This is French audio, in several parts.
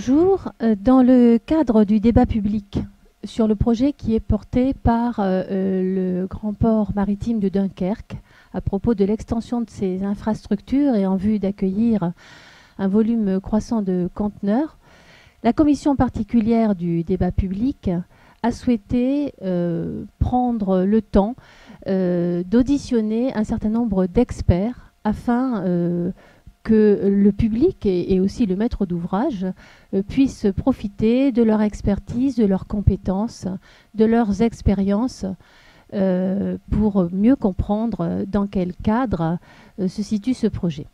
Bonjour. Dans le cadre du débat public sur le projet qui est porté par le grand port maritime de Dunkerque à propos de l'extension de ses infrastructures et en vue d'accueillir un volume croissant de conteneurs, la commission particulière du débat public a souhaité prendre le temps d'auditionner un certain nombre d'experts afin que le public et aussi le maître d'ouvrage puissent profiter de leur expertise, de leurs compétences, de leurs expériences pour mieux comprendre dans quel cadre se situe ce projet.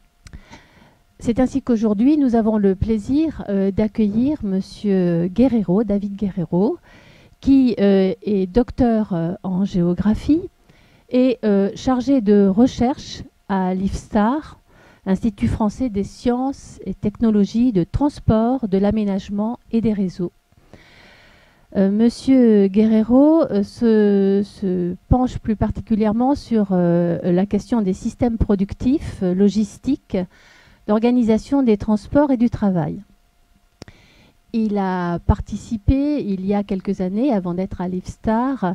C'est ainsi qu'aujourd'hui, nous avons le plaisir d'accueillir Monsieur Guerrero, David Guerrero, qui est docteur en géographie et chargé de recherche à l'IFSTAR, Institut français des sciences et technologies de transport, de l'aménagement et des réseaux. Monsieur Guerrero se penche plus particulièrement sur la question des systèmes productifs, logistiques, d'organisation des transports et du travail. Il a participé, il y a quelques années, avant d'être à l'IFSTAR,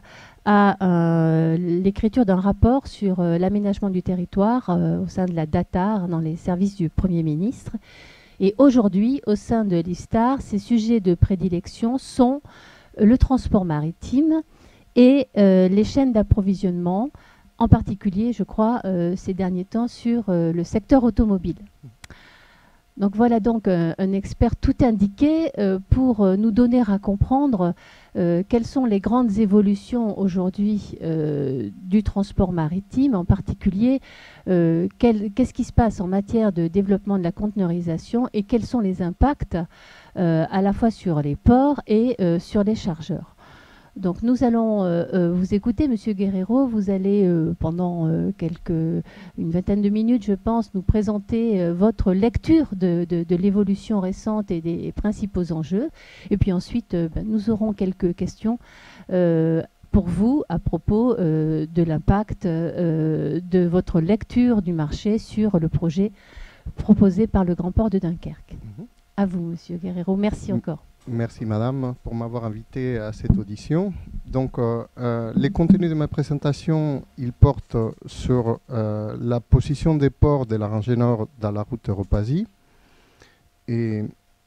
à l'écriture d'un rapport sur l'aménagement du territoire au sein de la DATAR, dans les services du Premier ministre. Et aujourd'hui, au sein de l'IFSTAR, ses sujets de prédilection sont le transport maritime et les chaînes d'approvisionnement, en particulier, je crois, ces derniers temps, sur le secteur automobile. Donc voilà donc un expert tout indiqué pour nous donner à comprendre quelles sont les grandes évolutions aujourd'hui du transport maritime, en particulier qu'est-ce qui se passe en matière de développement de la conteneurisation et quels sont les impacts à la fois sur les ports et sur les chargeurs. Donc nous allons vous écouter, Monsieur Guerrero. Vous allez pendant une vingtaine de minutes, je pense, nous présenter votre lecture de l'évolution récente et des principaux enjeux. Et puis ensuite, nous aurons quelques questions pour vous à propos de l'impact de votre lecture du marché sur le projet proposé par le Grand Port de Dunkerque. À vous, Monsieur Guerrero. Merci encore. Merci Madame pour m'avoir invité à cette audition. Donc les contenus de ma présentation, ils portent sur la position des ports de la rangée nord dans la route Europe-Asie. Et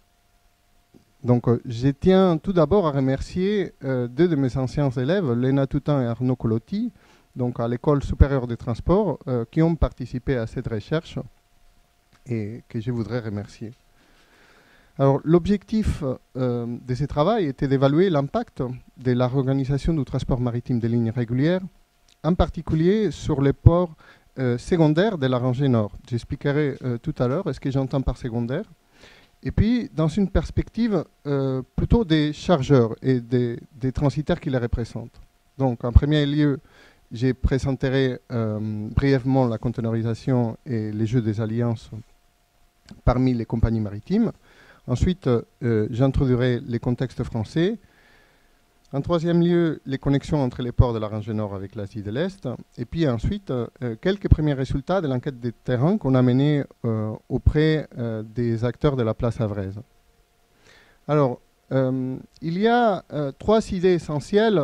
donc je tiens tout d'abord à remercier deux de mes anciens élèves, Léna Toutain et Arnaud Colotti, donc à l'École supérieure des transports, qui ont participé à cette recherche et que je voudrais remercier. Alors, l'objectif de ce travail était d'évaluer l'impact de la réorganisation du transport maritime des lignes régulières, en particulier sur les ports secondaires de la rangée nord. J'expliquerai tout à l'heure ce que j'entends par secondaire. Et puis, dans une perspective plutôt des chargeurs et des transitaires qui les représentent. Donc, en premier lieu, je présenterai brièvement la conteneurisation et les jeux des alliances parmi les compagnies maritimes. Ensuite, j'introduirai les contextes français. En troisième lieu, les connexions entre les ports de la rangée nord avec l'Asie de l'Est. Et puis ensuite, quelques premiers résultats de l'enquête de terrain qu'on a menée auprès des acteurs de la place havraise. Alors, il y a trois idées essentielles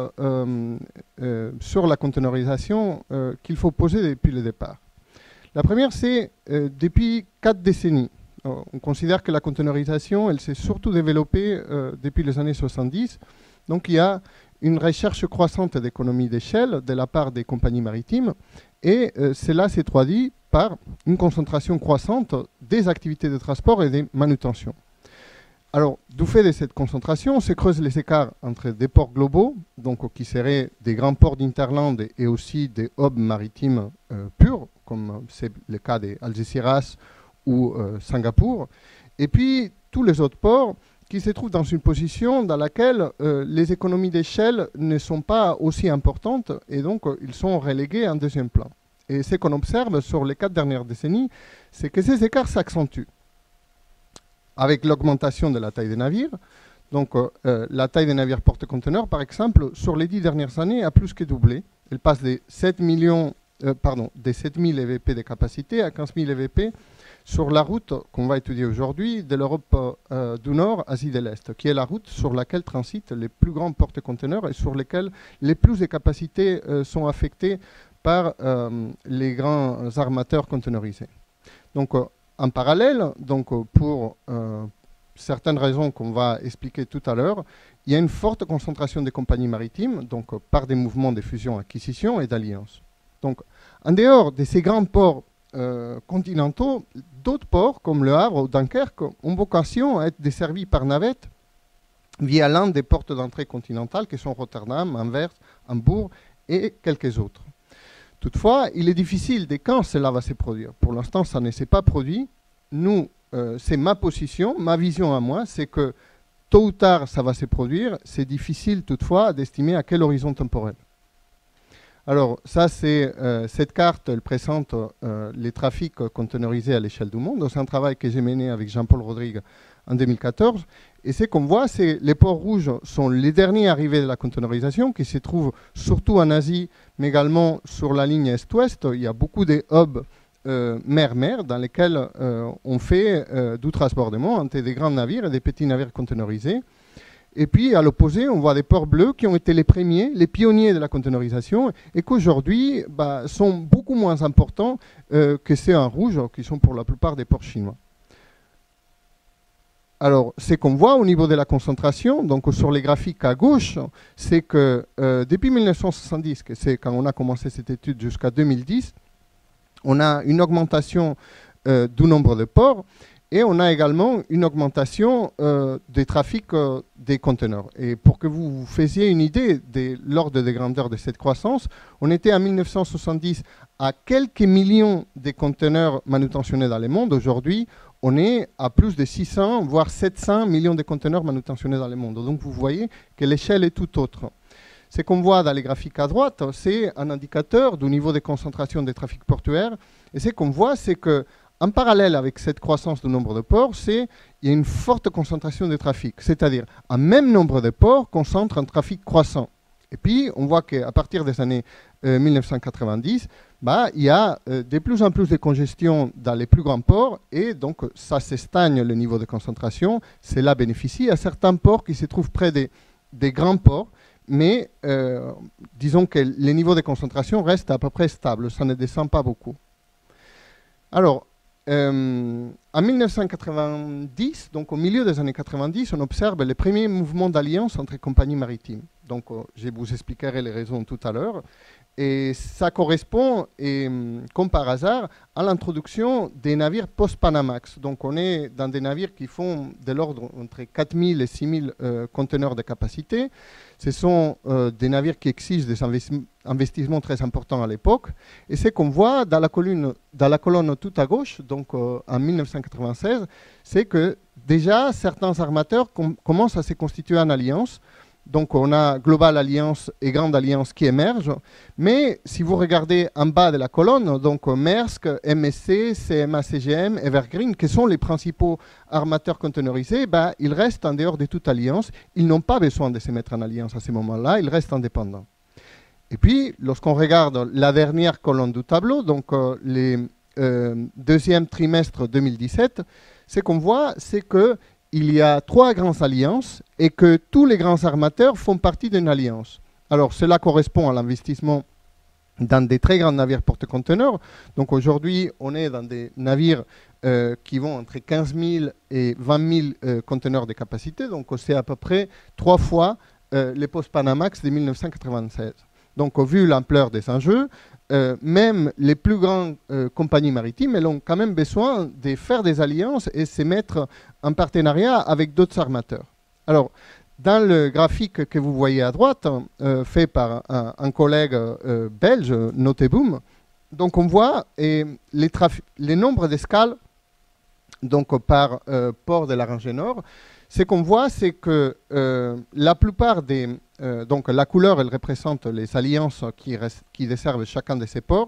sur la conteneurisation qu'il faut poser depuis le départ. La première, c'est depuis 4 décennies. On considère que la conteneurisation, elle s'est surtout développée depuis les années 70. Donc il y a une recherche croissante d'économie d'échelle de la part des compagnies maritimes. Et cela s'est traduit par une concentration croissante des activités de transport et de manutention. Alors, du fait de cette concentration, se creusent les écarts entre des ports globaux, donc qui seraient des grands ports d'Interland et aussi des hubs maritimes purs, comme c'est le cas d'Algeciras ou Singapour, et puis tous les autres ports qui se trouvent dans une position dans laquelle les économies d'échelle ne sont pas aussi importantes et donc ils sont relégués en deuxième plan. Et ce qu'on observe sur les 4 dernières décennies, c'est que ces écarts s'accentuent avec l'augmentation de la taille des navires. Donc la taille des navires porte-conteneurs, par exemple, sur les 10 dernières années, a plus que doublé. Elle passe des 7000 EVP de capacité à 15 000 EVP sur la route qu'on va étudier aujourd'hui de l'Europe du Nord, Asie de l'Est, qui est la route sur laquelle transitent les plus grands porte-conteneurs et sur lesquels les plus de capacités sont affectées par les grands armateurs conteneurisés. Donc, en parallèle, donc, pour certaines raisons qu'on va expliquer tout à l'heure, il y a une forte concentration des compagnies maritimes, donc par des mouvements de fusion-acquisition et d'alliance. Donc, en dehors de ces grands ports continentaux, d'autres ports, comme Le Havre ou Dunkerque, ont vocation à être desservis par navette via l'un des portes d'entrée continentales, qui sont Rotterdam, Anvers, Hambourg et quelques autres. Toutefois, il est difficile de quand cela va se produire. Pour l'instant, ça ne s'est pas produit. Nous, c'est ma position, ma vision à moi, c'est que tôt ou tard, ça va se produire. C'est difficile toutefois d'estimer à quel horizon temporel. Alors, ça, c'est cette carte, elle présente les trafics conteneurisés à l'échelle du monde. C'est un travail que j'ai mené avec Jean-Paul Rodrigue en 2014. Et ce qu'on voit, c'est que les ports rouges sont les derniers arrivés de la conteneurisation, qui se trouvent surtout en Asie, mais également sur la ligne Est-Ouest. Il y a beaucoup de hubs mer-mer dans lesquels on fait du transbordement entre des grands navires et des petits navires conteneurisés. Et puis, à l'opposé, on voit des ports bleus qui ont été les premiers, les pionniers de la conteneurisation, et qu'aujourd'hui sont beaucoup moins importants que ceux en rouge, qui sont pour la plupart des ports chinois. Alors, ce qu'on voit au niveau de la concentration, donc sur les graphiques à gauche, c'est que depuis 1970, que c'est quand on a commencé cette étude jusqu'à 2010, on a une augmentation du nombre de ports et on a également une augmentation des trafics des conteneurs. Et pour que vous vous fassiez une idée de l'ordre de grandeur de cette croissance, on était en 1970 à quelques millions de conteneurs manutentionnés dans le monde. Aujourd'hui, on est à plus de 600, voire 700 millions de conteneurs manutentionnés dans le monde. Donc vous voyez que l'échelle est tout autre. Ce qu'on voit dans les graphiques à droite, c'est un indicateur du niveau de concentration des trafics portuaires. Et ce qu'on voit, c'est qu'en parallèle avec cette croissance du nombre de ports, il y a une forte concentration des trafics. C'est-à-dire, un même nombre de ports concentre un trafic croissant. Et puis, on voit qu'à partir des années 1990, il y a de plus en plus de congestion dans les plus grands ports et donc ça s'estagne le niveau de concentration. Cela bénéficie à certains ports qui se trouvent près des grands ports, mais disons que les niveaux de concentration restent à peu près stables, ça ne descend pas beaucoup. Alors, en 1990, donc au milieu des années 90, on observe les premiers mouvements d'alliance entre compagnies maritimes. Donc, je vous expliquerai les raisons tout à l'heure. Et ça correspond, comme par hasard, à l'introduction des navires post-Panamax. Donc, on est dans des navires qui font de l'ordre entre 4000 et 6000 conteneurs de capacité. Ce sont des navires qui exigent des investissements très importants à l'époque. Et ce qu'on voit dans la colonne tout à gauche, donc en 1996, c'est que déjà certains armateurs commencent à se constituer en alliance. Donc on a Global Alliance et Grande Alliance qui émergent. Mais si vous regardez en bas de la colonne, donc Maersk, MSC, CMA CGM, Evergreen, qui sont les principaux armateurs conteneurisés, ils restent en dehors de toute alliance. Ils n'ont pas besoin de se mettre en alliance à ce moment-là, ils restent indépendants. Et puis, lorsqu'on regarde la dernière colonne du tableau, donc les deuxième trimestre 2017, ce qu'on voit, c'est que il y a 3 grandes alliances et que tous les grands armateurs font partie d'une alliance. Alors, cela correspond à l'investissement dans des très grands navires porte-conteneurs. Donc, aujourd'hui, on est dans des navires qui vont entre 15 000 et 20 000 conteneurs de capacité. Donc, c'est à peu près 3 fois les post-Panamax de 1996. Donc, vu l'ampleur des enjeux, même les plus grandes compagnies maritimes, elles ont quand même besoin de faire des alliances et se mettre en partenariat avec d'autres armateurs. Alors, dans le graphique que vous voyez à droite, fait par un collègue belge, Noteboom, donc on voit les nombres d'escales donc par port de la rangée nord. Ce qu'on voit, c'est que la plupart des... donc la couleur, elle représente les alliances qui desservent chacun de ces ports.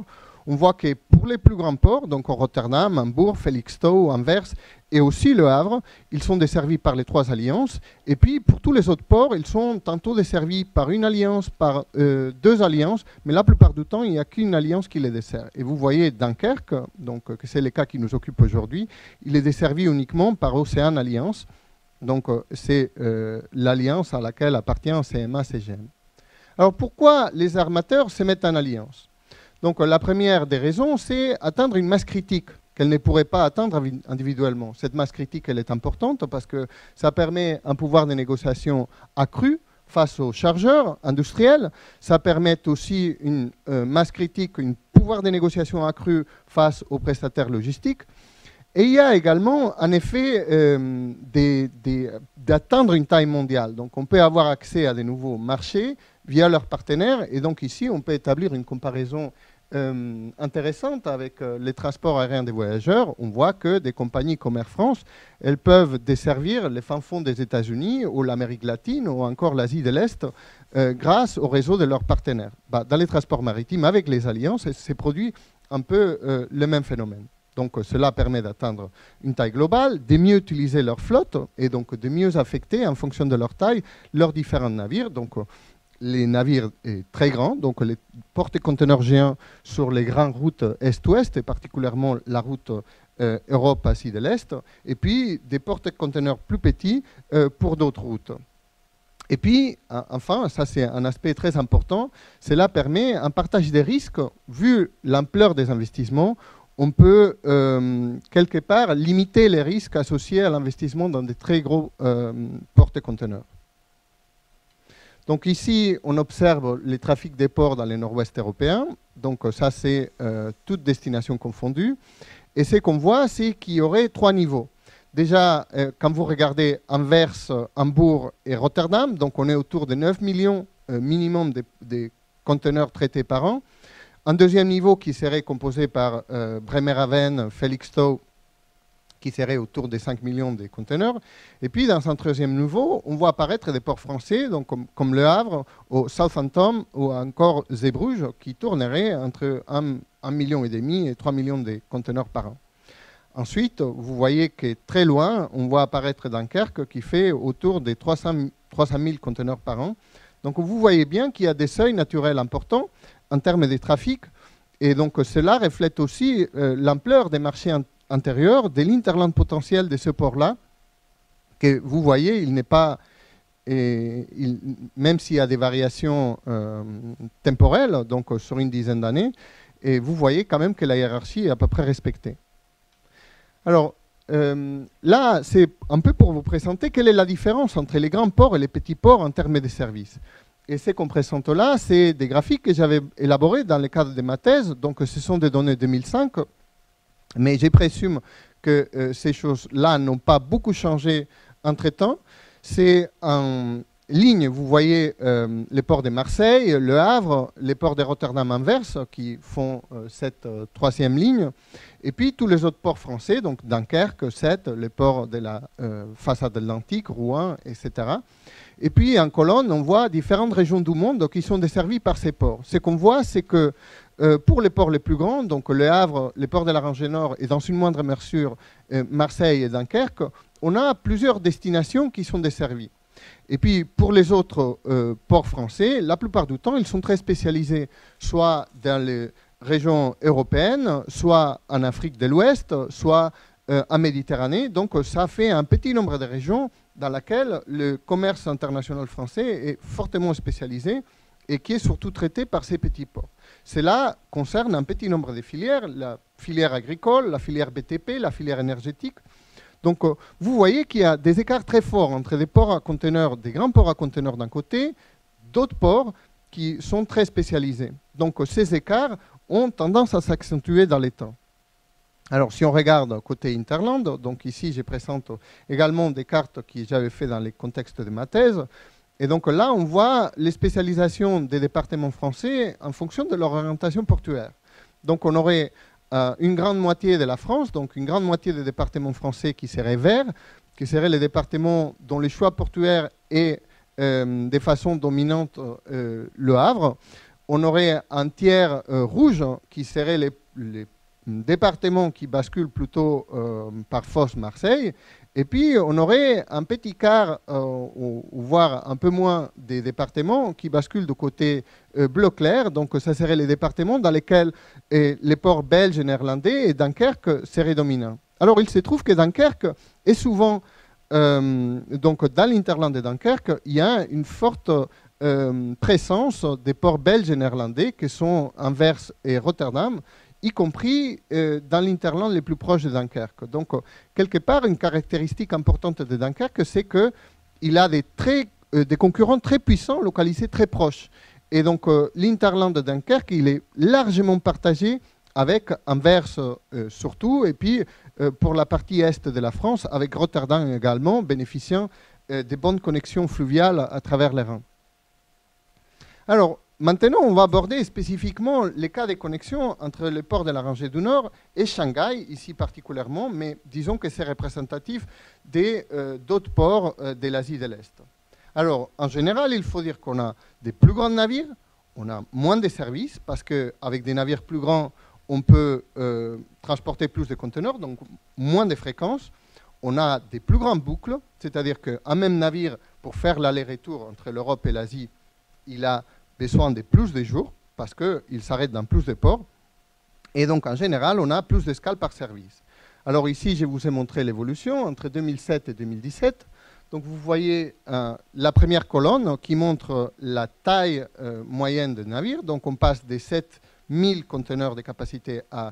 on voit que pour les plus grands ports, donc Rotterdam, Hambourg, Felixstowe, Anvers et aussi Le Havre, ils sont desservis par les 3 alliances. Et puis pour tous les autres ports, ils sont tantôt desservis par une alliance, par 2 alliances, mais la plupart du temps, il n'y a qu'une alliance qui les dessert. Et vous voyez Dunkerque, donc que c'est le cas qui nous occupe aujourd'hui, il est desservi uniquement par Océan Alliance. Donc c'est l'alliance à laquelle appartient CMA-CGM. Alors pourquoi les armateurs se mettent en alliance? Donc la première des raisons, c'est atteindre une masse critique qu'elles ne pourraient pas atteindre individuellement. Cette masse critique, elle est importante parce que ça permet un pouvoir de négociation accru face aux chargeurs industriels. Ça permet aussi une masse critique, un pouvoir de négociation accru face aux prestataires logistiques. Et il y a également, en effet, d'atteindre une taille mondiale. Donc on peut avoir accès à des nouveaux marchés via leurs partenaires. Et donc ici, on peut établir une comparaison intéressante avec les transports aériens des voyageurs. On voit que des compagnies comme Air France, elles peuvent desservir les fins fonds des États-Unis ou l'Amérique latine ou encore l'Asie de l'Est grâce au réseau de leurs partenaires. Dans les transports maritimes, avec les alliances, c'est produit un peu le même phénomène. Donc cela permet d'atteindre une taille globale, de mieux utiliser leur flotte et donc de mieux affecter en fonction de leur taille leurs différents navires. Donc les navires très grands, donc les porte-conteneurs géants sur les grandes routes Est-Ouest et particulièrement la route Europe-Asie de l'Est, et puis des porte-conteneurs plus petits pour d'autres routes. Et puis, enfin, ça c'est un aspect très important, cela permet un partage des risques. Vu l'ampleur des investissements, on peut quelque part limiter les risques associés à l'investissement dans des très gros porte-conteneurs. Donc ici, on observe les trafics des ports dans les nord-ouest européens. Donc ça, c'est toutes destinations confondues. Et ce qu'on voit, c'est qu'il y aurait 3 niveaux. Déjà, quand vous regardez Anvers, Hambourg et Rotterdam, donc on est autour de 9 millions minimum de conteneurs traités par an. Un deuxième niveau qui serait composé par Bremerhaven, Felixstowe, qui serait autour des 5 millions de conteneurs. Et puis, dans un troisième niveau, on voit apparaître des ports français, donc comme Le Havre, au Southampton ou encore Zeebrugge, qui tourneraient entre 1,5 million et 3 millions de conteneurs par an. Ensuite, vous voyez que très loin, on voit apparaître Dunkerque, qui fait autour des 300 000 conteneurs par an. Donc, vous voyez bien qu'il y a des seuils naturels importants en termes de trafic. Et donc, cela reflète aussi l'ampleur des marchés intérieurs, de l'interland potentiel de ce port-là, que vous voyez, il n'est pas, même s'il y a des variations temporelles, donc sur une dizaine d'années, et vous voyez quand même que la hiérarchie est à peu près respectée. Alors, là, c'est un peu pour vous présenter quelle est la différence entre les grands ports et les petits ports en termes de services. Et ces qu'on présente là, c'est des graphiques que j'avais élaborés dans le cadre de ma thèse, donc ce sont des données 2005, mais je présume que ces choses-là n'ont pas beaucoup changé entre-temps. C'est en ligne, vous voyez les ports de Marseille, Le Havre, les ports de Rotterdam-Anvers qui font cette troisième ligne, et puis tous les autres ports français, donc Dunkerque, Sète, les ports de la façade atlantique, Rouen, etc. Et puis en colonne, on voit différentes régions du monde qui sont desservies par ces ports. Ce qu'on voit, c'est que pour les ports les plus grands, donc Le Havre, les ports de la Rangée Nord et dans une moindre mesure Marseille et Dunkerque, on a plusieurs destinations qui sont desservies. Et puis pour les autres ports français, la plupart du temps, ils sont très spécialisés, soit dans les régions européennes, soit en Afrique de l'Ouest, soit en Méditerranée. Donc ça fait un petit nombre de régions dans lesquelles le commerce international français est fortement spécialisé et qui est surtout traité par ces petits ports. Cela concerne un petit nombre de filières, la filière agricole, la filière BTP, la filière énergétique. Donc vous voyez qu'il y a des écarts très forts entre des ports à conteneurs, des grands ports à conteneurs d'un côté, d'autres ports qui sont très spécialisés. Donc ces écarts ont tendance à s'accentuer dans les temps. Alors si on regarde côté Interland, donc ici je présente également des cartes que j'avais fait dans les contextes de ma thèse. Et donc là, on voit les spécialisations des départements français en fonction de leur orientation portuaire. Donc on aurait une grande moitié de la France, donc une grande moitié des départements français qui seraient verts, qui seraient les départements dont le choix portuaire est de façon dominante Le Havre. on aurait un tiers rouge qui serait les départements qui basculent plutôt par force Marseille. Et puis, on aurait un petit quart, voire un peu moins, des départements qui basculent du côté bleu clair. Donc, ça serait les départements dans lesquels les ports belges et néerlandais et Dunkerque seraient dominants. Alors, il se trouve que Dunkerque est souvent, donc dans l'Interland de Dunkerque, il y a une forte présence des ports belges et néerlandais qui sont Anvers et Rotterdam, y compris dans l'Interland les plus proches de Dunkerque. Donc, quelque part, une caractéristique importante de Dunkerque, c'est qu'il a des concurrents très puissants, localisés très proches. Et donc, l'Interland de Dunkerque, il est largement partagé avec Anvers surtout, et puis pour la partie est de la France, avec Rotterdam également, bénéficiant des bonnes connexions fluviales à travers les Rhin. Alors, maintenant, on va aborder spécifiquement les cas de connexion entre les ports de la rangée du Nord et Shanghai, ici particulièrement, mais disons que c'est représentatif d'autres ports de l'Asie de l'Est. Alors, en général, il faut dire qu'on a des plus grands navires, on a moins de services, parce qu'avec des navires plus grands, on peut transporter plus de conteneurs, donc moins de fréquences. On a des plus grandes boucles, c'est-à-dire qu'un même navire, pour faire l'aller-retour entre l'Europe et l'Asie, il a besoin de plus de jours, parce qu'il s'arrête dans plus de ports. Et donc, en général, on a plus d'escales par service. Alors ici, je vous ai montré l'évolution entre 2007 et 2017. Donc, vous voyez la première colonne qui montre la taille moyenne des navires. Donc, on passe des 7000 conteneurs de capacité à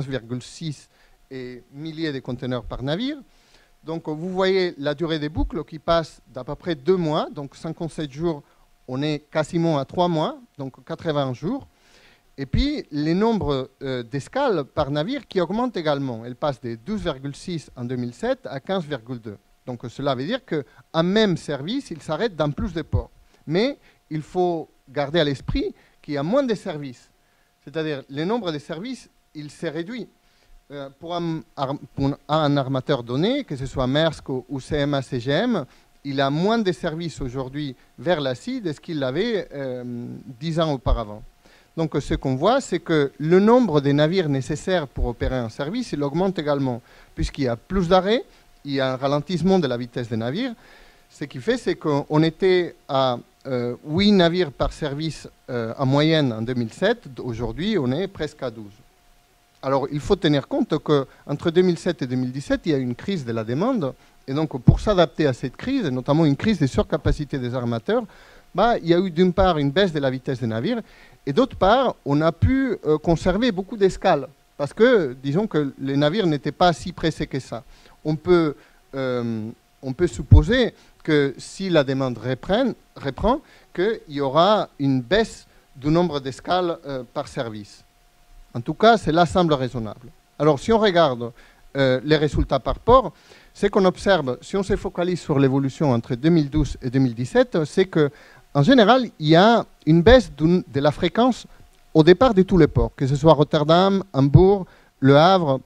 15,6 et milliers de conteneurs par navire. Donc, vous voyez la durée des boucles qui passe d'à peu près 2 mois, donc 57 jours. On est quasiment à 3 mois, donc 80 jours. Et puis, les nombres d'escales par navire qui augmentent également. Elles passent de 12,6 en 2007 à 15,2. Donc, cela veut dire qu'un même service, il s'arrête dans plus de ports. Mais il faut garder à l'esprit qu'il y a moins de services. C'est-à-dire, le nombre de services, il s'est réduit. Pour un armateur donné, que ce soit Maersk ou CMA-CGM, il a moins de services aujourd'hui vers l'Asie de ce qu'il avait 10 ans auparavant. Donc ce qu'on voit, c'est que le nombre de navires nécessaires pour opérer un service, il augmente également, puisqu'il y a plus d'arrêts, il y a un ralentissement de la vitesse des navires. Ce qui fait, c'est qu'on était à 8 navires par service en moyenne en 2007. Aujourd'hui, on est presque à 12. Alors, il faut tenir compte qu'entre 2007 et 2017, il y a eu une crise de la demande. Et donc, pour s'adapter à cette crise, et notamment une crise des surcapacités des armateurs, il y a eu d'une part une baisse de la vitesse des navires, et d'autre part, on a pu conserver beaucoup d'escales, parce que, disons que les navires n'étaient pas si pressés que ça. On peut supposer que si la demande reprend, qu'il y aura une baisse du nombre d'escales par service. En tout cas, cela semble raisonnable. Alors, si on regarde les résultats par port, ce qu'on observe, si on se focalise sur l'évolution entre 2012 et 2017, c'est qu'en général, il y a une baisse de la fréquence au départ de tous les ports, que ce soit Rotterdam, Hambourg, Le Havre,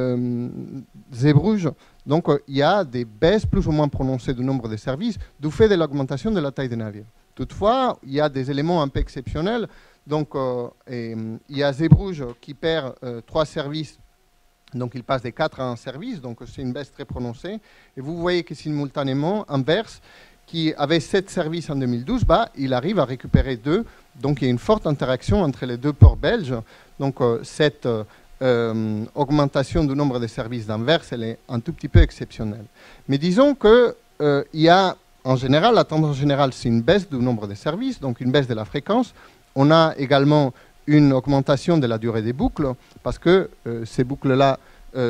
Zeebrugge. Donc, il y a des baisses plus ou moins prononcées du nombre de services du fait de l'augmentation de la taille des navires. Toutefois, il y a des éléments un peu exceptionnels. Donc, il y a Zeebrugge qui perd 3 services. Donc, il passe de 4 à 1 service, donc c'est une baisse très prononcée. Et vous voyez que simultanément, Anvers, qui avait 7 services en 2012, il arrive à récupérer 2. Donc, il y a une forte interaction entre les deux ports belges. Donc, cette augmentation du nombre de services d'Anvers, elle est un tout petit peu exceptionnelle. Mais disons qu'il y a, en général, la tendance générale, c'est une baisse du nombre de services, donc une baisse de la fréquence. On a également une augmentation de la durée des boucles, parce que ces boucles-là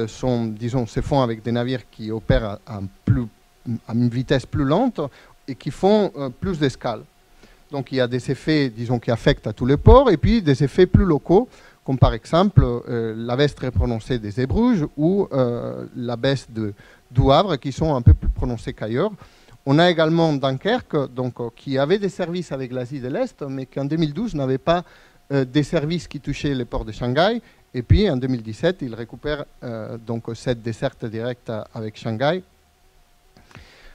se font avec des navires qui opèrent à une vitesse plus lente et qui font plus d'escales. Donc il y a des effets, disons, qui affectent à tous les ports, et puis des effets plus locaux, comme par exemple la baisse très prononcée des Zeebrugge ou la baisse du Havre, qui sont un peu plus prononcées qu'ailleurs. On a également Dunkerque, donc, qui avait des services avec l'Asie de l'Est, mais qui en 2012 n'avait pas des services qui touchaient les ports de Shanghai. Et puis en 2017, il récupère donc cette desserte directe avec Shanghai.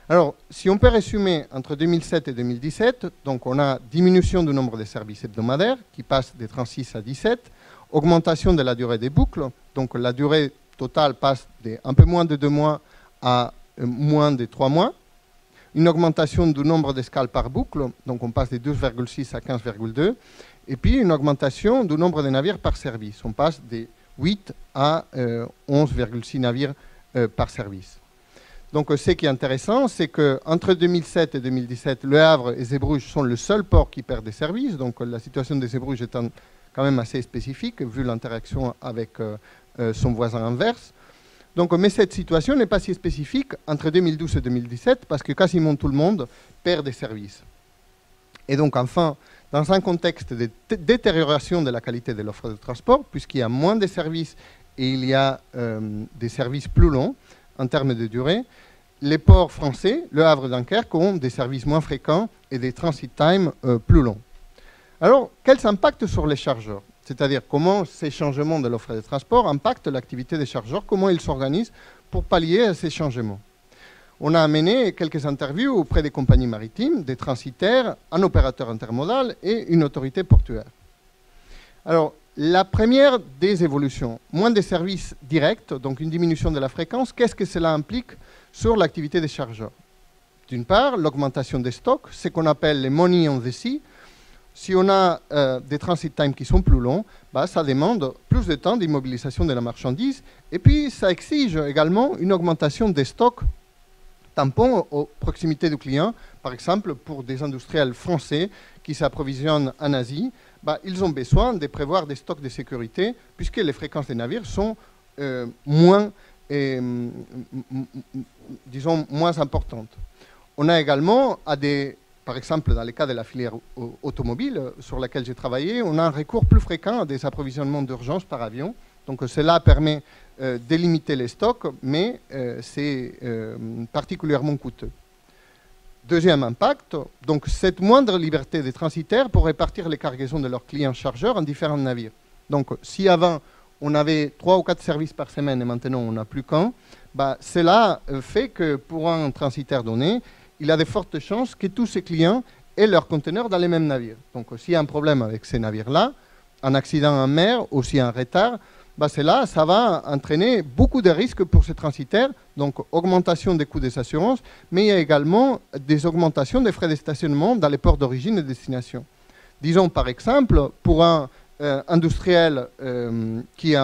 Alors, si on peut résumer entre 2007 et 2017, donc on a diminution du nombre de services hebdomadaires qui passe de 36 à 17, augmentation de la durée des boucles, donc la durée totale passe de un peu moins de 2 mois à moins de 3 mois, une augmentation du nombre d'escales par boucle, donc on passe de 12,6 à 15,2, et puis une augmentation du nombre de navires par service, on passe de 8 à 11,6 navires par service. Donc ce qui est intéressant, c'est qu'entre 2007 et 2017, Le Havre et Zeebruges sont le seul port qui perd des services, donc la situation de Zeebruges étant quand même assez spécifique, vu l'interaction avec son voisin inverse. Donc, mais cette situation n'est pas si spécifique entre 2012 et 2017 parce que quasiment tout le monde perd des services. Et donc, enfin, dans un contexte de détérioration de la qualité de l'offre de transport, puisqu'il y a moins de services et il y a des services plus longs en termes de durée, les ports français, Le Havre et Dunkerque, ont des services moins fréquents et des transit times plus longs. Alors, quels impacts sur les chargeurs ? C'est-à-dire comment ces changements de l'offre de transport impactent l'activité des chargeurs, comment ils s'organisent pour pallier à ces changements. On a mené quelques interviews auprès des compagnies maritimes, des transitaires, un opérateur intermodal et une autorité portuaire. Alors, la première des évolutions, moins de services directs, donc une diminution de la fréquence, qu'est-ce que cela implique sur l'activité des chargeurs? D'une part, l'augmentation des stocks, ce qu'on appelle les money on the sea. Si on a des transit times qui sont plus longs, ça demande plus de temps d'immobilisation de la marchandise. Et puis, ça exige également une augmentation des stocks tampons aux proximités du client. Par exemple, pour des industriels français qui s'approvisionnent en Asie, ils ont besoin de prévoir des stocks de sécurité puisque les fréquences des navires sont moins importantes. On a également par exemple, dans le cas de la filière automobile sur laquelle j'ai travaillé, on a un recours plus fréquent à des approvisionnements d'urgence par avion. Donc cela permet de limiter les stocks, mais c'est particulièrement coûteux. Deuxième impact, donc cette moindre liberté des transitaires pour répartir les cargaisons de leurs clients chargeurs en différents navires. Donc si avant on avait 3 ou 4 services par semaine et maintenant on n'a plus qu'un, cela fait que pour un transitaire donné, il a de fortes chances que tous ses clients aient leurs conteneurs dans les mêmes navires. Donc, s'il y a un problème avec ces navires-là, un accident en mer ou s'il y a un retard, ça va entraîner beaucoup de risques pour ces transitaires, donc augmentation des coûts des assurances, mais il y a également des augmentations des frais de stationnement dans les ports d'origine et de destination. Disons par exemple, pour un industriel qui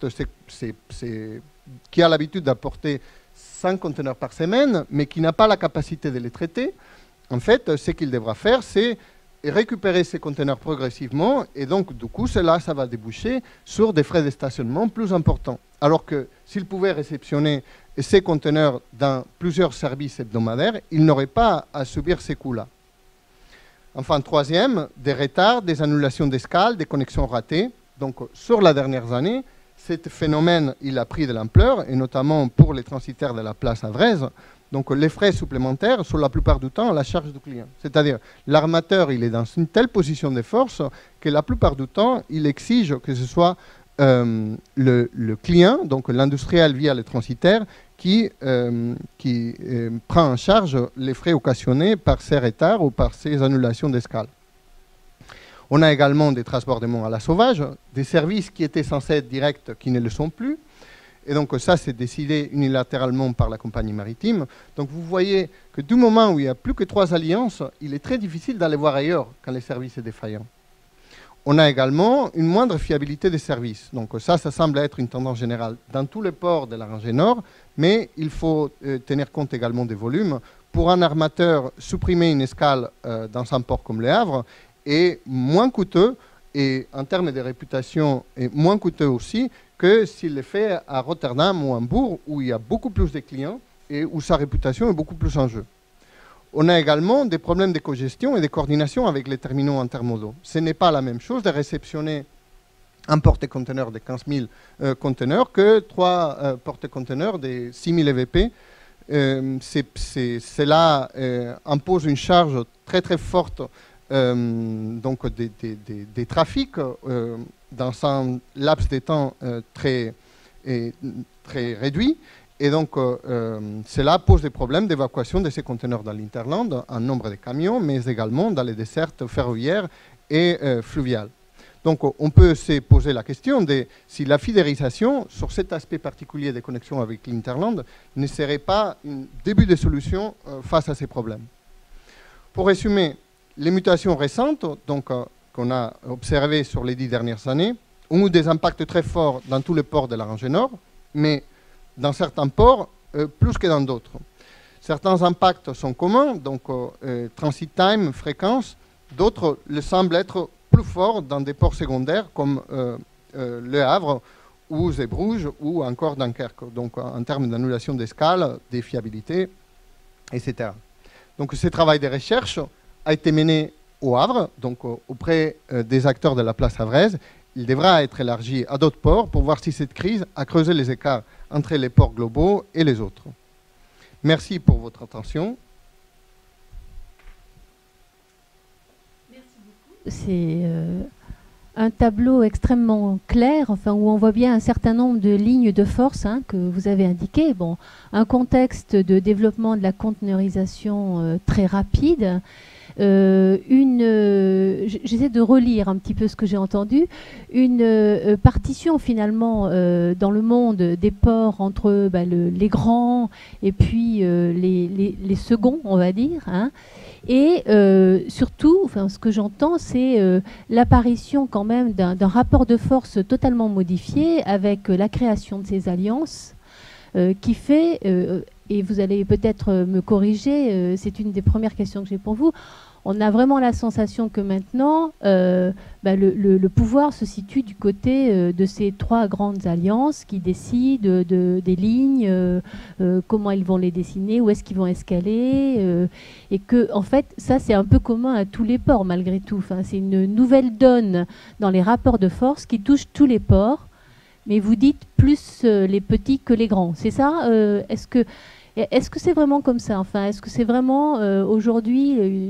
a l'habitude d'apporter 100 conteneurs par semaine, mais qui n'a pas la capacité de les traiter, en fait, ce qu'il devra faire, c'est récupérer ces conteneurs progressivement, et donc, du coup, ça va déboucher sur des frais de stationnement plus importants. Alors que s'il pouvait réceptionner ces conteneurs dans plusieurs services hebdomadaires, il n'aurait pas à subir ces coûts-là. Enfin, troisième, des retards, des annulations d'escale, des connexions ratées. Donc, sur la dernière année, ce phénomène, il a pris de l'ampleur, et notamment pour les transitaires de la place Havraise. Donc les frais supplémentaires sont la plupart du temps à la charge du client. C'est-à-dire, l'armateur, il est dans une telle position de force que la plupart du temps, il exige que ce soit le client, donc l'industriel via les transitaires, qui prend en charge les frais occasionnés par ces retards ou par ces annulations d'escale. On a également des transports à la sauvage, des services qui étaient censés être directs qui ne le sont plus. Et donc ça, c'est décidé unilatéralement par la compagnie maritime. Donc vous voyez que du moment où il n'y a plus que 3 alliances, il est très difficile d'aller voir ailleurs quand le service est défaillant. On a également une moindre fiabilité des services. Donc ça semble être une tendance générale dans tous les ports de la rangée nord, mais il faut tenir compte également des volumes. Pour un armateur, supprimer une escale dans un port comme Le Havre est moins coûteux et en termes de réputation est moins coûteux aussi que s'il le fait à Rotterdam ou Hambourg où il y a beaucoup plus de clients et où sa réputation est beaucoup plus en jeu. On a également des problèmes de cogestion et de coordination avec les terminaux intermodaux. Ce n'est pas la même chose de réceptionner un porte-conteneur de 15 000 conteneurs que 3 porte-conteneurs de 6 000 EVP. Cela impose une charge très très forte donc des trafics dans un laps de temps très réduit Et donc, cela pose des problèmes d'évacuation de ces conteneurs dans l'Interland, en nombre de camions, mais également dans les dessertes ferroviaires et fluviales. Donc, on peut se poser la question de si la fidélisation sur cet aspect particulier des connexions avec l'Interland ne serait pas un début de solution face à ces problèmes. Pour résumer, les mutations récentes qu'on a observées sur les 10 dernières années ont eu des impacts très forts dans tous les ports de la rangée nord, mais dans certains ports, plus que dans d'autres. Certains impacts sont communs, donc transit time, fréquence. D'autres le semblent être plus forts dans des ports secondaires comme Le Havre ou Zeebrugge ou encore Dunkerque, donc en termes d'annulation d'escale, de fiabilité, etc. Donc ce travail de recherche a été mené au Havre, donc auprès des acteurs de la place havraise. Il devra être élargi à d'autres ports pour voir si cette crise a creusé les écarts entre les ports globaux et les autres. Merci pour votre attention. Merci beaucoup. C'est un tableau extrêmement clair, enfin, où on voit bien un certain nombre de lignes de force que vous avez indiquées. Bon, un contexte de développement de la conteneurisation très rapide. J'essaie de relire un petit peu ce que j'ai entendu, une partition finalement dans le monde des ports entre les grands et puis les seconds, on va dire, et surtout, enfin, ce que j'entends, c'est l'apparition quand même d'un rapport de force totalement modifié avec la création de ces alliances qui fait, et vous allez peut-être me corriger, c'est une des premières questions que j'ai pour vous, on a vraiment la sensation que maintenant, le pouvoir se situe du côté de ces trois grandes alliances qui décident des lignes, comment ils vont les dessiner, où est-ce qu'ils vont escaler, et que, en fait, ça, c'est un peu commun à tous les ports, malgré tout. Enfin, c'est une nouvelle donne dans les rapports de force qui touche tous les ports, mais vous dites plus les petits que les grands. C'est ça Est-ce que c'est vraiment comme ça? Enfin, est-ce que c'est vraiment aujourd'hui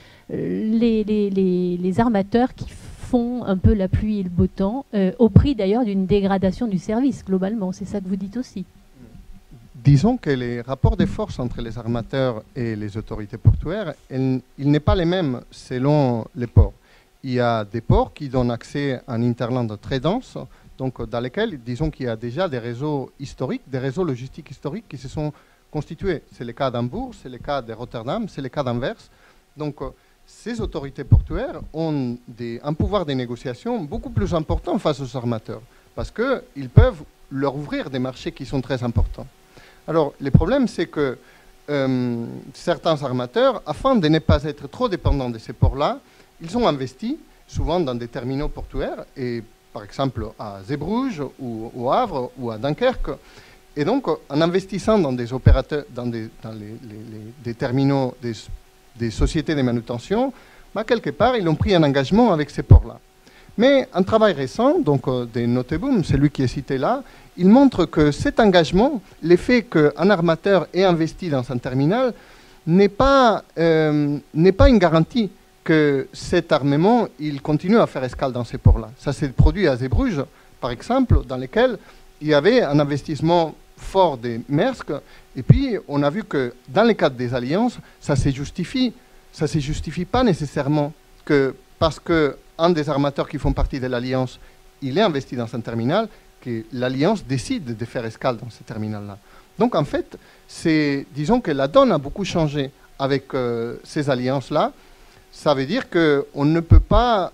les armateurs qui font un peu la pluie et le beau temps, au prix d'ailleurs d'une dégradation du service globalement? C'est ça que vous dites aussi. Disons que les rapports de force entre les armateurs et les autorités portuaires, il n'est pas les mêmes selon les ports. Il y a des ports qui donnent accès à un hinterland très dense, donc dans lesquels, disons qu'il y a déjà des réseaux historiques, des réseaux logistiques historiques qui se sont constitués. C'est le cas d'Hambourg, c'est le cas de Rotterdam, c'est le cas d'Anvers. Donc, ces autorités portuaires ont un pouvoir de négociation beaucoup plus important face aux armateurs, parce qu'ils peuvent leur ouvrir des marchés qui sont très importants. Alors, le problème, c'est que certains armateurs, afin de ne pas être trop dépendants de ces ports-là, ils ont investi souvent dans des terminaux portuaires, et par exemple à Zeebrugge ou au Havre ou à Dunkerque. Et donc, en investissant dans des opérateurs, dans des terminaux, des sociétés de manutention, quelque part, ils ont pris un engagement avec ces ports-là. Mais un travail récent, donc de Noteboom, celui qui est cité là, il montre que cet engagement, l'effet qu'un armateur ait investi dans un terminal, n'est pas une garantie que cet armement, il continue à faire escale dans ces ports-là. Ça s'est produit à Zeebrugge, par exemple, dans lequel il y avait un investissement fort des Maersk, et puis on a vu que dans le cadre des alliances, ça ne se justifie pas nécessairement que parce qu'un des armateurs qui font partie de l'alliance, il est investi dans un terminal, que l'alliance décide de faire escale dans ce terminal-là. Donc en fait, disons que la donne a beaucoup changé avec ces alliances-là. Ça veut dire qu'on ne peut pas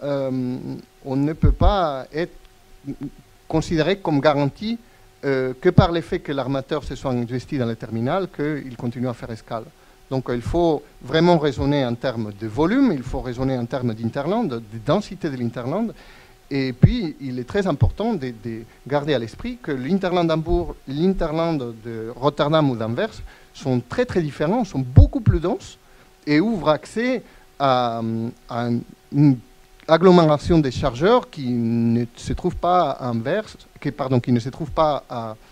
être considéré comme garanti que par le fait que l'armateur se soit investi dans le terminal, qu'il continue à faire escale. Donc il faut vraiment raisonner en termes de volume, il faut raisonner en termes d'interland, de densité de l'interland. Et puis, il est très important de garder à l'esprit que l'interland d'Hambourg, l'interland de Rotterdam ou d'Anvers sont très très différents, sont beaucoup plus denses et ouvrent accès à une agglomération des chargeurs qui ne se trouve pas à Anvers, qui ne se trouve pas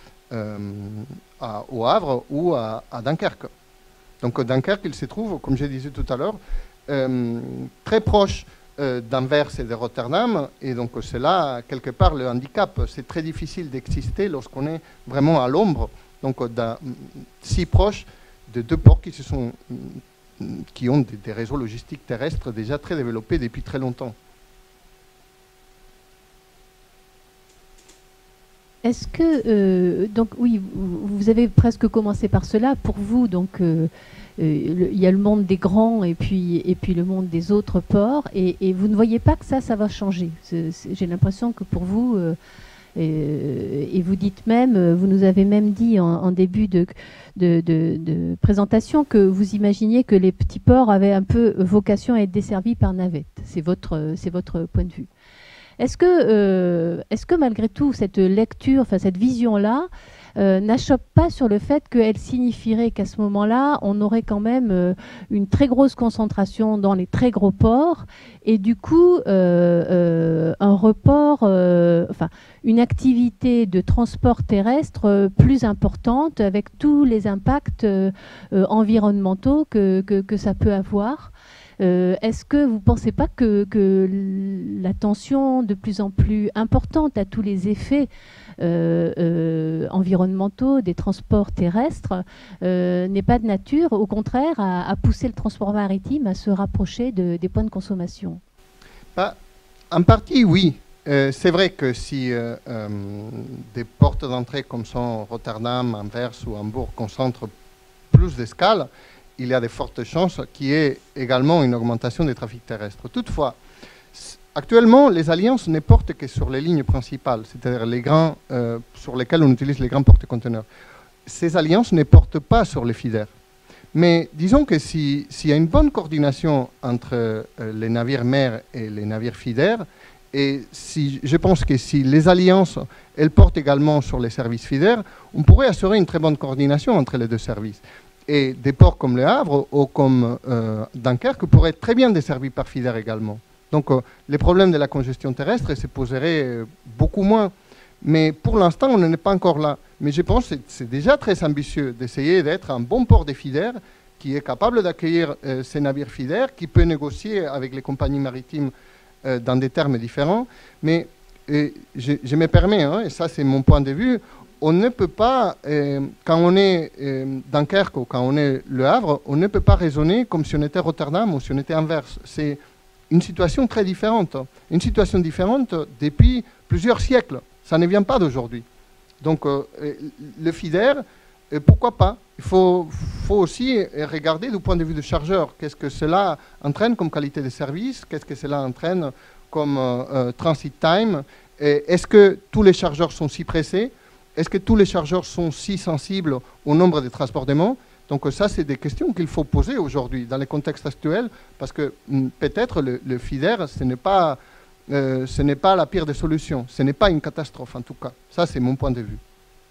au Havre ou à Dunkerque. Donc Dunkerque, il se trouve, comme je disais tout à l'heure, très proche d'Anvers et de Rotterdam, et donc c'est là, quelque part, le handicap. C'est très difficile d'exister lorsqu'on est vraiment à l'ombre Donc, si proche de deux ports qui ont des réseaux logistiques terrestres déjà très développés depuis très longtemps. Est-ce que, donc oui, vous avez presque commencé par cela. Pour vous, donc, il y a le monde des grands et puis le monde des autres ports, et vous ne voyez pas que ça va changer. J'ai l'impression que pour vous, et vous dites même, vous nous avez même dit en début de présentation que vous imaginiez que les petits ports avaient un peu vocation à être desservis par navette. C'est votre point de vue. Est-ce que malgré tout, cette lecture, enfin cette vision-là, n'achoppe pas sur le fait qu'elle signifierait qu'à ce moment-là, on aurait quand même une très grosse concentration dans les très gros ports, et du coup, un report, enfin une activité de transport terrestre plus importante, avec tous les impacts environnementaux que ça peut avoir. Est-ce que vous ne pensez pas que l'attention de plus en plus importante à tous les effets environnementaux des transports terrestres n'est pas de nature, au contraire, à pousser le transport maritime à se rapprocher des points de consommation? En partie, oui. C'est vrai que si des portes d'entrée comme sont Rotterdam, Anvers ou Hambourg concentrent plus d'escales, il y a de fortes chances qu'il y ait également une augmentation des trafics terrestres. Toutefois, actuellement, les alliances ne portent que sur les lignes principales, c'est-à-dire les grands, sur lesquelles on utilise les grands porte-conteneurs. Ces alliances ne portent pas sur les feeders. Mais disons que s'il y a une bonne coordination entre les navires mers et les navires feeders, et je pense que si les alliances, elles portent également sur les services feeders, on pourrait assurer une très bonne coordination entre les deux services. Et des ports comme Le Havre ou comme Dunkerque pourraient être très bien desservis par feeder également. Donc les problèmes de la congestion terrestre se poseraient beaucoup moins. Mais pour l'instant, on n'en est pas encore là. Mais je pense que c'est déjà très ambitieux d'essayer d'être un bon port de feeder qui est capable d'accueillir ces navires feeder, qui peut négocier avec les compagnies maritimes dans des termes différents. Mais je me permets, hein, et ça c'est mon point de vue, on ne peut pas, quand on est Dunkerque ou quand on est Le Havre, on ne peut pas raisonner comme si on était Rotterdam ou si on était Anvers. C'est une situation très différente. Une situation différente depuis plusieurs siècles. Ça ne vient pas d'aujourd'hui. Donc, le feeder, pourquoi pas? Il faut aussi regarder du point de vue du chargeur. Qu'est-ce que cela entraîne comme qualité de service? Qu'est-ce que cela entraîne comme transit time? Est-ce que tous les chargeurs sont si pressés? Est-ce que tous les chargeurs sont si sensibles au nombre de transportements? Donc ça, c'est des questions qu'il faut poser aujourd'hui dans le contexte actuel, parce que peut-être le feeder, ce n'est pas la pire des solutions. Ce n'est pas une catastrophe, en tout cas. Ça, c'est mon point de vue.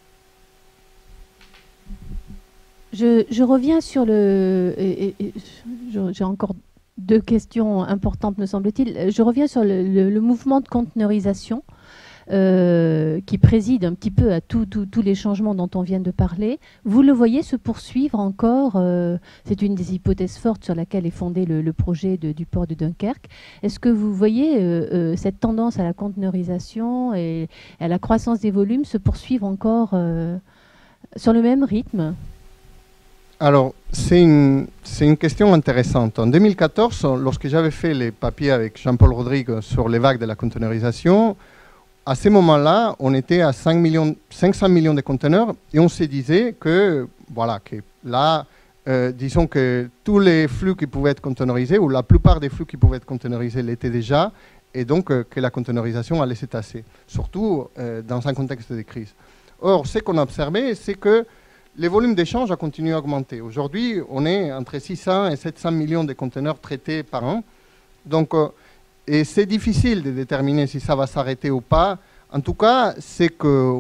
Je reviens sur le... J'ai encore deux questions importantes, me semble-t-il. Je reviens sur le mouvement de conteneurisation. Qui préside un petit peu à tous les changements dont on vient de parler. Vous le voyez se poursuivre encore, c'est une des hypothèses fortes sur laquelle est fondé le projet du port de Dunkerque. Est-ce que vous voyez cette tendance à la conteneurisation et à la croissance des volumes se poursuivre encore sur le même rythme? Alors, c'est une question intéressante. En 2014, lorsque j'avais fait les papiers avec Jean-Paul Rodrigue sur les vagues de la conteneurisation, à ce moment-là, on était à 500 millions de conteneurs et on se disait que, voilà, que là, disons que tous les flux qui pouvaient être conteneurisés, ou la plupart des flux qui pouvaient être conteneurisés l'étaient déjà, et donc que la conteneurisation allait se tasser, surtout dans un contexte de crise. Or, ce qu'on a observé, c'est que les volumes d'échange ont continué à augmenter. Aujourd'hui, on est entre 600 et 700 millions de conteneurs traités par an. Donc, et c'est difficile de déterminer si ça va s'arrêter ou pas. En tout cas, ce que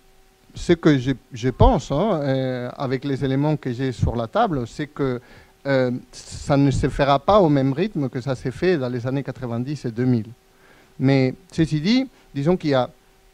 je pense, hein, avec les éléments que j'ai sur la table, c'est que ça ne se fera pas au même rythme que ça s'est fait dans les années 90 et 2000. Mais ceci dit, disons qu'il y a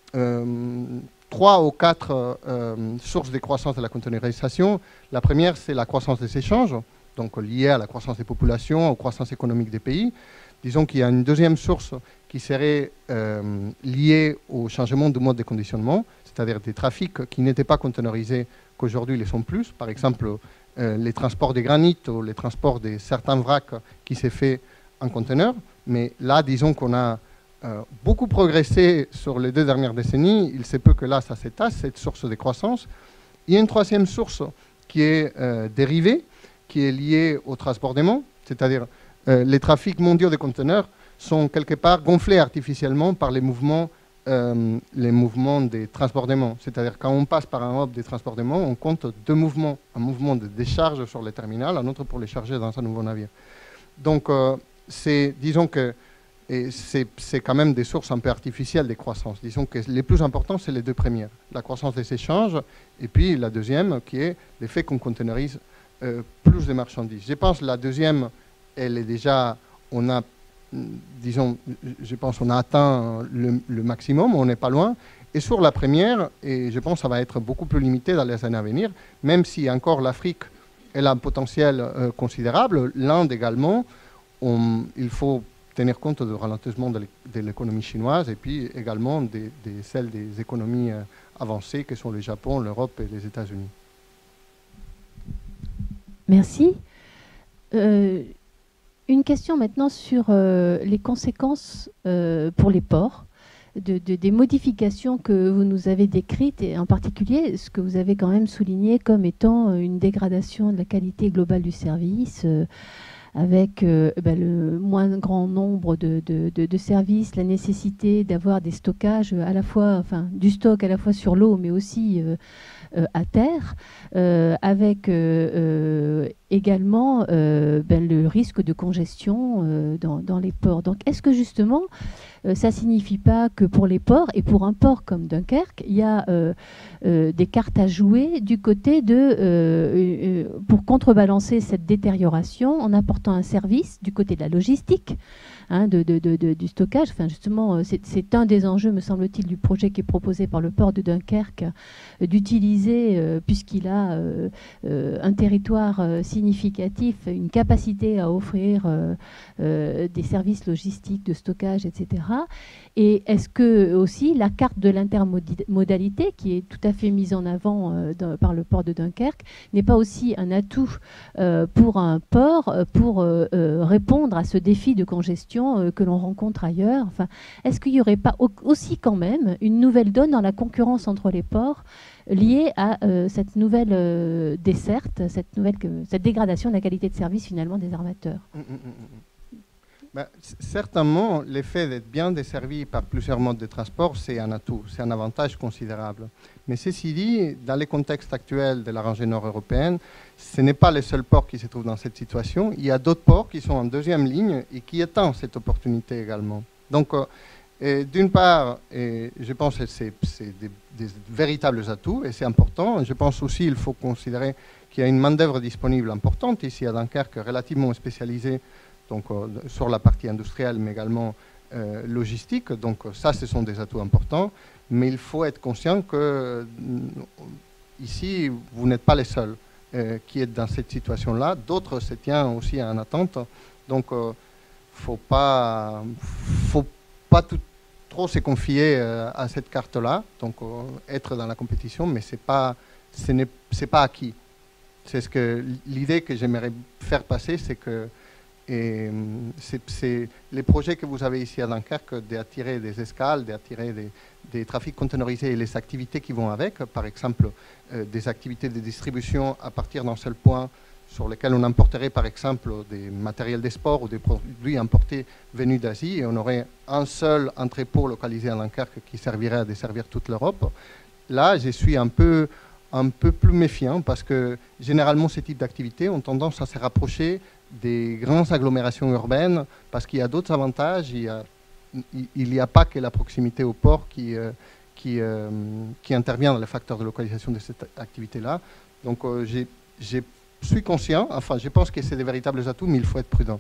3 ou 4 sources de croissance de la conteneurisation. La première, c'est la croissance des échanges, donc liée à la croissance des populations, aux croissances économiques des pays. Disons qu'il y a une deuxième source qui serait liée au changement du mode de conditionnement, c'est-à-dire des trafics qui n'étaient pas conteneurisés, qu'aujourd'hui les sont plus. Par exemple, les transports des granites ou les transports de certains vracs qui s'est fait en conteneur. Mais là, disons qu'on a beaucoup progressé sur les 2 dernières décennies. Il se peut que là, ça s'étasse, cette source de croissance. Il y a une troisième source qui est dérivée, qui est liée au transbordement, c'est-à-dire les trafics mondiaux des conteneurs sont quelque part gonflés artificiellement par les mouvements des transbordements. C'est-à-dire quand on passe par un hub des transbordements, on compte 2 mouvements. Un mouvement de décharge sur les terminals, un autre pour les charger dans un nouveau navire. Donc, disons que c'est quand même des sources un peu artificielles des croissances. Disons que les plus importants, c'est les 2 premières. La croissance des échanges, et puis la deuxième, qui est l'effet qu'on conteneurise plus de marchandises. Je pense que la deuxième, elle est déjà, on a, disons, je pense qu'on a atteint le maximum, on n'est pas loin. Et sur la première, et je pense que ça va être beaucoup plus limité dans les années à venir, même si encore l'Afrique, elle a un potentiel considérable, l'Inde également, il faut tenir compte du ralentissement de l'économie chinoise et puis également celle des économies avancées que sont le Japon, l'Europe et les États-Unis. Merci. Une question maintenant sur les conséquences pour les ports des modifications que vous nous avez décrites, et en particulier ce que vous avez quand même souligné comme étant une dégradation de la qualité globale du service, avec le moins grand nombre de services, la nécessité d'avoir des stockages à la fois, enfin du stock à la fois sur l'eau, mais aussi à terre, avec également le risque de congestion dans les ports. Donc est-ce que justement ça ne signifie pas que pour les ports, et pour un port comme Dunkerque, il y a des cartes à jouer du côté pour contrebalancer cette détérioration en apportant un service du côté de la logistique, du stockage. Enfin, justement, c'est un des enjeux, me semble-t-il, du projet qui est proposé par le port de Dunkerque, d'utiliser, puisqu'il a un territoire significatif, une capacité à offrir des services logistiques, de stockage, etc. Et est-ce que aussi la carte de l'intermodalité, qui est tout à fait mise en avant par le port de Dunkerque, n'est pas aussi un atout pour un port pour répondre à ce défi de congestion que l'on rencontre ailleurs? Enfin, est-ce qu'il n'y aurait pas aussi quand même une nouvelle donne dans la concurrence entre les ports liée à cette nouvelle desserte, cette dégradation de la qualité de service finalement des armateurs? Certainement, l'effet d'être bien desservi par plusieurs modes de transport, c'est un atout, c'est un avantage considérable. Mais ceci dit, dans les contextes actuels de la rangée nord-européenne, ce n'est pas le seul port qui se trouve dans cette situation. Il y a d'autres ports qui sont en deuxième ligne et qui étendent cette opportunité également. Donc, d'une part, je pense que c'est des véritables atouts et c'est important. Je pense aussi qu'il faut considérer qu'il y a une main-d'œuvre disponible importante ici à Dunkerque, relativement spécialisée, donc sur la partie industrielle, mais également logistique. Donc ça, ce sont des atouts importants. Mais il faut être conscient que ici, vous n'êtes pas les seuls qui êtes dans cette situation-là. D'autres se tiennent aussi en attente. Donc, faut pas trop se confier à cette carte-là. Donc, être dans la compétition, mais c'est pas acquis. C'est l'idée que j'aimerais faire passer, c'est que c'est les projets que vous avez ici à Dunkerque d'attirer des escales, d'attirer des trafics conteneurisés et les activités qui vont avec, par exemple des activités de distribution à partir d'un seul point sur lesquels on importerait par exemple des matériels de sport ou des produits importés venus d'Asie et on aurait un seul entrepôt localisé à Dunkerque qui servirait à desservir toute l'Europe. Là, je suis un peu plus méfiant parce que généralement ces types d'activités ont tendance à se rapprocher des grandes agglomérations urbaines parce qu'il y a d'autres avantages. Il n'y a pas que la proximité au port qui intervient dans les facteurs de localisation de cette activité-là. Donc je suis conscient, enfin je pense que c'est des véritables atouts, mais il faut être prudent.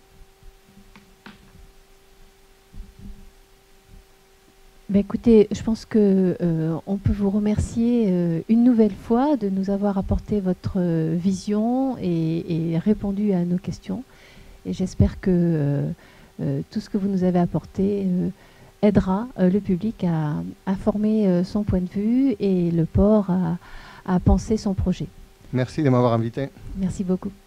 Ben écoutez, je pense qu'on peut vous remercier une nouvelle fois de nous avoir apporté votre vision et répondu à nos questions. Et j'espère que tout ce que vous nous avez apporté aidera le public à former son point de vue et le port à penser son projet. Merci de m'avoir invité. Merci beaucoup.